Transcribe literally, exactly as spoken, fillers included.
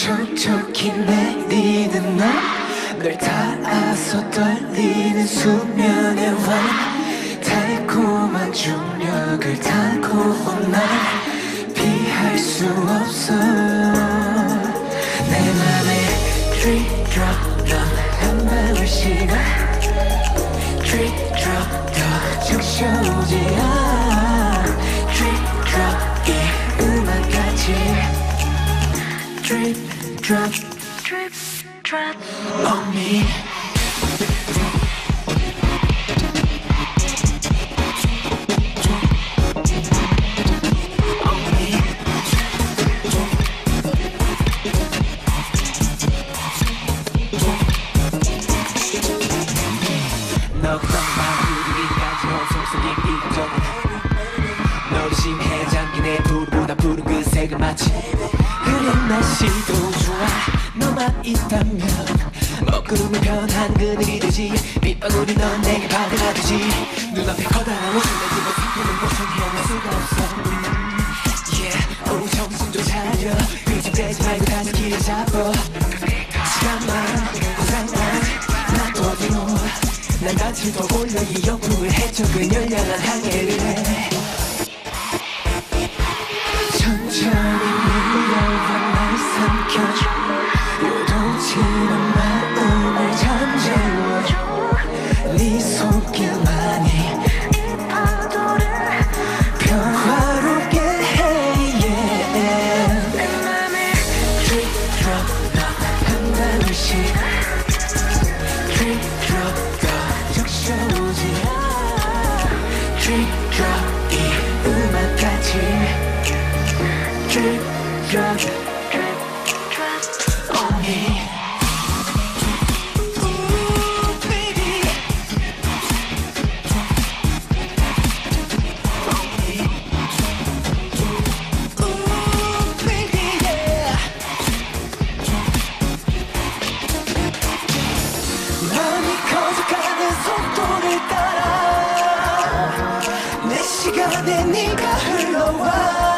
촉촉히 내리는 널 닿아서 떨리는 수면의 왕 달콤한 중력을 타고 온 날 피할 수 없어 내 맘에 drip drop 넌한 방울 시간 drip drop 더 적셔오지 않아 drip drop 이 음악같이 drip drop drip drop on me 마치 흐린 날씨도 좋아 너만 있다면 먹구름이 변한 그늘이 되지 빗방울이 넌 내게 받아주지 눈앞에 커다란 옷을 내지고 상품은 보통 헤어날 수가 없어 yeah, 오 정신 좀 차려 위축되지 말고 다시 길을 잡아 시간만 고상만 나도 어디로 난 며칠 더 올려 이 역풍을 헤쳐 그녀를 향한 항해를 천천히 밀려와 날 삼켜줘 요동치는 마음을 잠재워줘 네 손길만이 이 파도를 평화롭게 해 yeah. 내 맘에 drip drop 너한 방울씩 drip drop 더 적셔오지 않아 drip drop 이 음악같이 drip, drop, drip, drop on me. Ooh, baby. On me. Ooh, baby, yeah. 마음이 커져가는 속도를 따라 내 시간에 네가 흘러와.